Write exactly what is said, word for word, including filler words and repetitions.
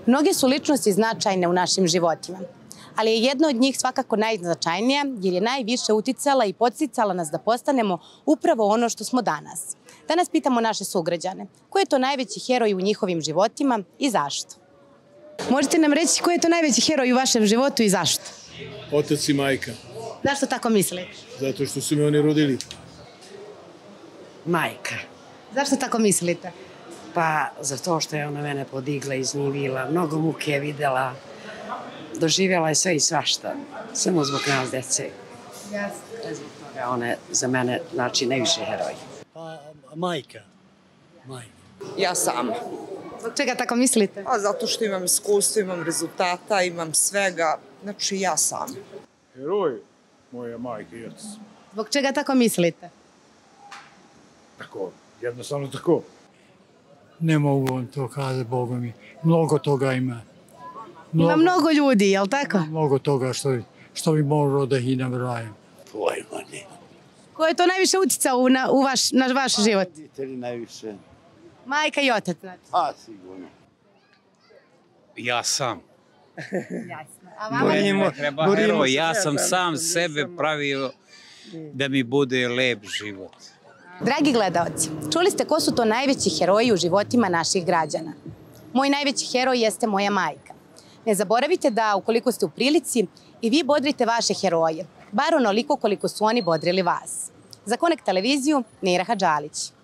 Mnoge su ličnosti značajne u našim životima, ali je jedna od njih svakako najznačajnija jer je najviše uticala i podsticala nas da postanemo upravo ono što smo danas. Danas pitamo naše sugrađane, ko je to najveći heroj u njihovim životima i zašto? Možete nam reći ko je to najveći heroj u vašem životu i zašto? Otac i majka. Zašto tako mislite? Zato što su me oni rodili. Majka. Zašto tako mislite? Pa zato što je ona mene podigla, iznivila, mnogo muke je videla, doživjela je sve i svašta, samo zbog nas dece. Jasno. Zbog toga ona je za mene, znači, najviše heroj. Pa, majka. Majka. Ja sama. Zbog čega tako mislite? A zato što imam iskustvo, imam rezultata, imam svega, znači ja sama. Heroj moja majka i otac. Zbog čega tako mislite? Tako, jednostavno tako. Ne mogu vam to kazati, Boga mi. Mnogo toga ima. Ima mnogo ljudi, jel tako? Mnogo toga što, što bi moralo da ih nabrajem. Pojma ne. Ko je to najviše uticao na, u vaš, na vaš život? Roditelji najviše. Majka i otac, znači. A, sigurno. Ja sam. Jasno. A vama? Meni ne treba heroj, ja sam sam sebe pravio da mi bude lep život. Dragi gledaoci, čuli ste ko su to najveći heroji u životima naših građana. Moj najveći heroj jeste moja majka. Ne zaboravite da, ukoliko ste u prilici, i vi bodrite vaše heroje, bar onoliko koliko su oni bodrili vas. Za Connect televiziju, Neira Hadžalić.